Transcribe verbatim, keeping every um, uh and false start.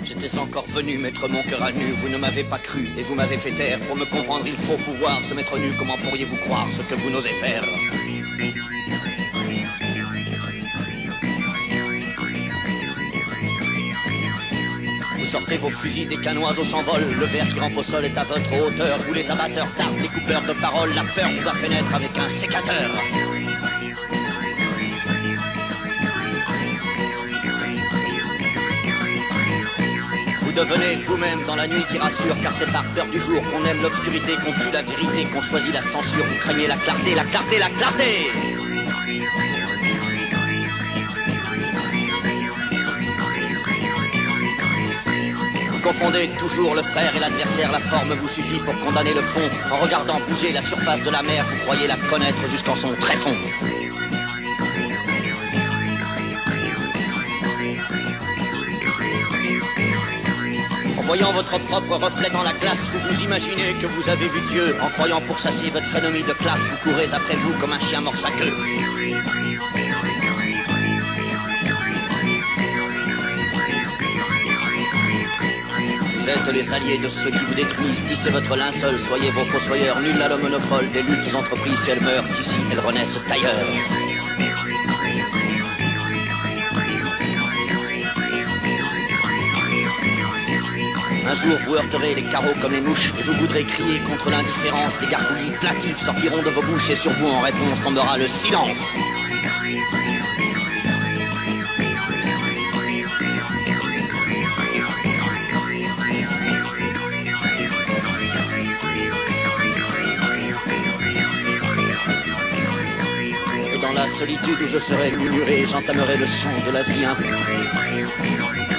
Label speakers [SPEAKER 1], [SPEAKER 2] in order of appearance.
[SPEAKER 1] J'étais encore venu mettre mon cœur à nu. Vous ne m'avez pas cru et vous m'avez fait taire. Pour me comprendre, il faut pouvoir se mettre nu. Comment pourriez-vous croire ce que vous n'osez faire? Vous sortez vos fusils, des canons au s'envol. Le verre qui rampe au sol est à votre hauteur. Vous les abatteurs d'armes, les coupeurs de paroles. La peur vous a fait naître avec un sécateur. Vous devenez vous-même dans la nuit qui rassure. Car c'est par peur du jour qu'on aime l'obscurité, qu'on tue la vérité, qu'on choisit la censure. Vous craignez la clarté, la clarté, la clarté. Confondez toujours le frère et l'adversaire, la forme vous suffit pour condamner le fond. En regardant bouger la surface de la mer, vous croyez la connaître jusqu'en son tréfonds. En voyant votre propre reflet dans la glace, vous vous imaginez que vous avez vu Dieu. En croyant pourchasser votre ennemi de classe, vous courez après vous comme un chien mord sa queue. Vous êtes les alliés de ceux qui vous détruisent. Tissez votre linceul, soyez vos fossoyeurs. Nul n'a le monopole des luttes entreprises. Si elles meurent ici, elles renaissent ailleurs. Un jour vous heurterez les carreaux comme les mouches et vous voudrez crier contre l'indifférence. Des gargouillis plaintifs sortiront de vos bouches et sur vous en réponse tombera le silence. Dans la solitude où je serai murmuré, j'entamerai le chant de la vie impure.